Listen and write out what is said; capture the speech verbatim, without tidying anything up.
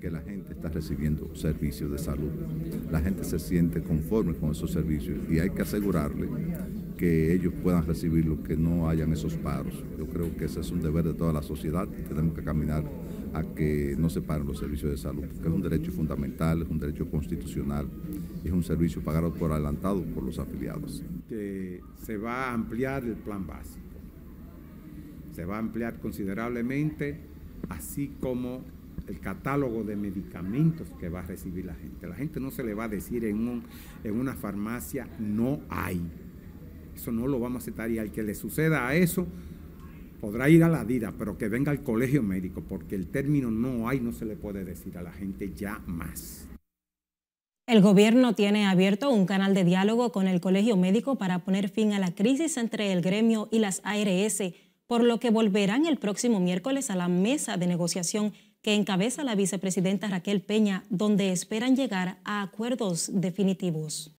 que la gente está recibiendo servicios de salud. La gente se siente conforme con esos servicios y hay que asegurarle que ellos puedan recibirlo, que no hayan esos paros. Yo creo que ese es un deber de toda la sociedad y tenemos que caminar a que no se paren los servicios de salud, que es un derecho fundamental, es un derecho constitucional, es un servicio pagado por adelantado por los afiliados. Que se va a ampliar el plan básico, se va a ampliar considerablemente, así como el catálogo de medicamentos que va a recibir la gente. La gente no se le va a decir en, un, en una farmacia no hay. Eso no lo vamos a aceptar, y al que le suceda a eso podrá ir a la DIRA, pero que venga al colegio médico, porque el término no hay no se le puede decir a la gente ya más. El gobierno tiene abierto un canal de diálogo con el colegio médico para poner fin a la crisis entre el gremio y las A R S, por lo que volverán el próximo miércoles a la mesa de negociación que encabeza la vicepresidenta Raquel Peña, donde esperan llegar a acuerdos definitivos.